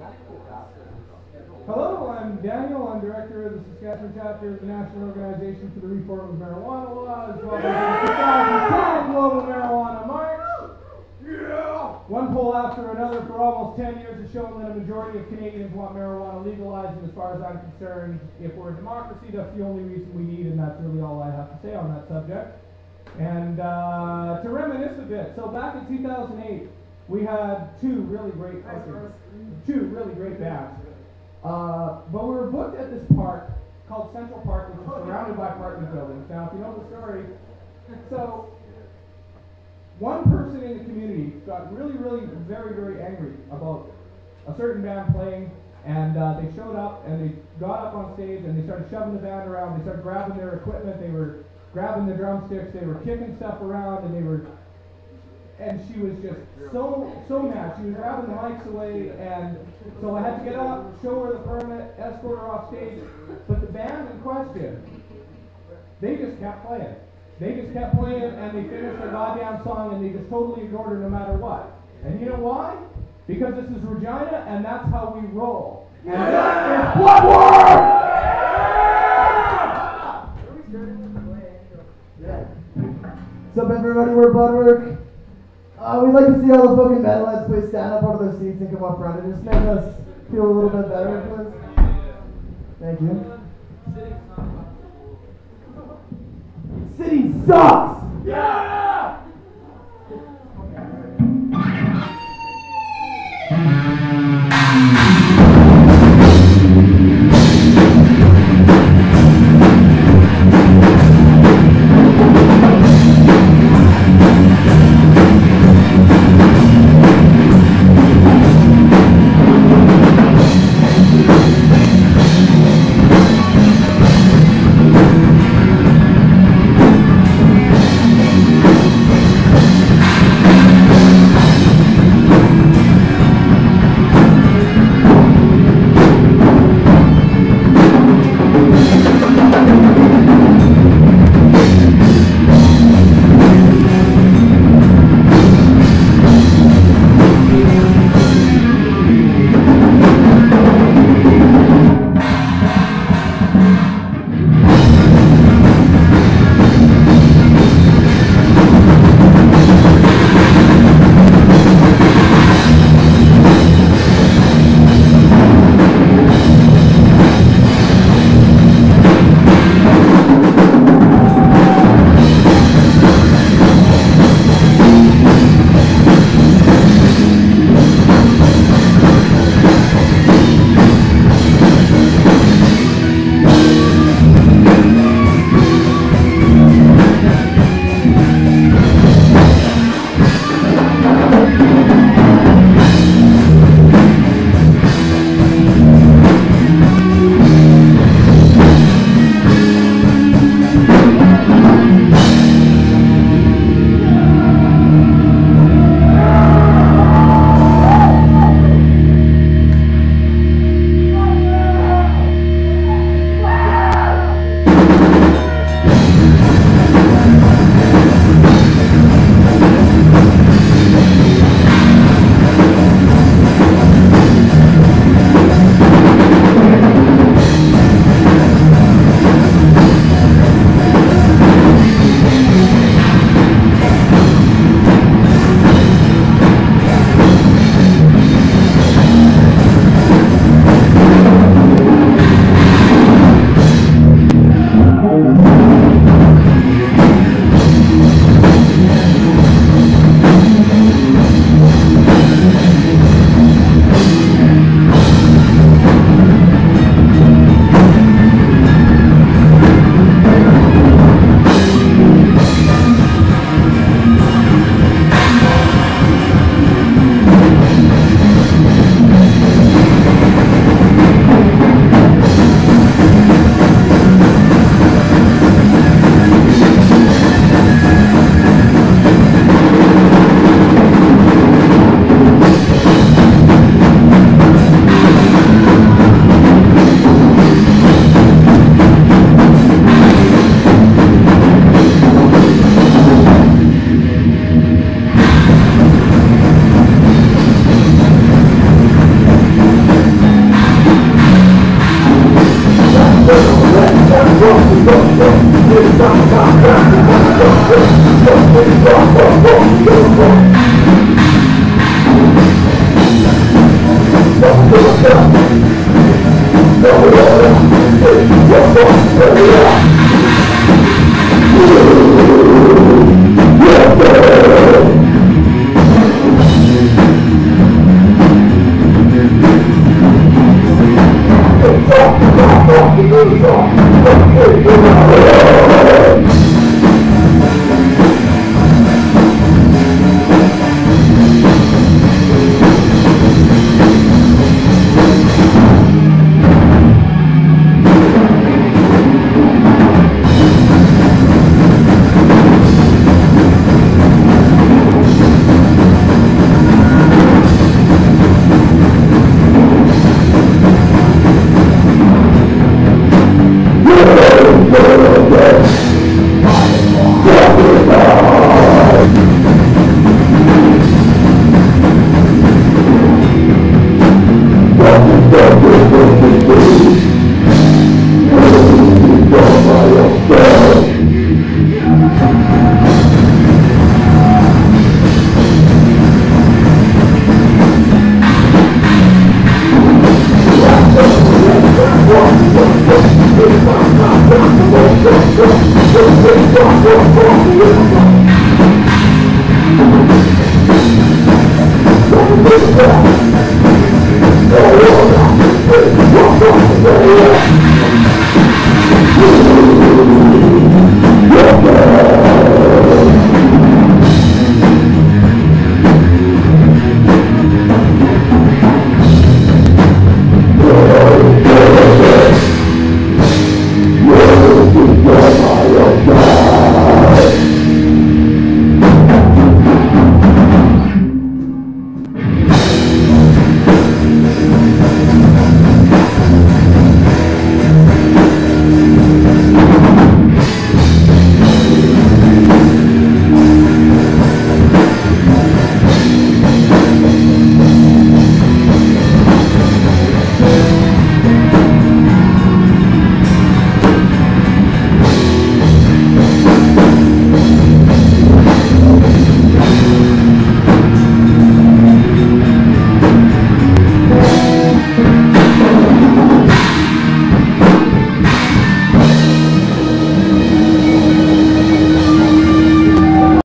Hello, I'm Daniel. I'm director of the Saskatchewan chapter of the National Organization for the Reform of Marijuana Laws. Welcome to the 2010 Global Marijuana March. Yeah! One poll after another for almost 10 years has shown that a majority of Canadians want marijuana legalized, and as far as I'm concerned, if we're a democracy, that's the only reason we need, and that's really all I have to say on that subject. And to reminisce a bit, so back in 2008, we had two really great bands. But we were booked at this park called Central Park, which is surrounded by apartment buildings. Now, if you know the story, so one person in the community got really, very, very angry about a certain band playing, and they showed up and they got up on stage and they started shoving the band around. They started grabbing their equipment. They were grabbing the drumsticks. They were kicking stuff around, and she was just so mad. She was grabbing the mics away, and so I had to get up, show her the permit, escort her off stage. But the band in question, they just kept playing. They just kept playing, and they finished their goddamn song, and they just totally ignored her no matter what. And you know why? Because this is Regina, and that's how we roll. And this is Bloodwork! What's up, everybody? We're Bloodwork. We'd like to see all the fucking metalheads please stand up out of their seats and come up front. It just makes us feel a little bit better, please. Thank you. City sucks! Yeah!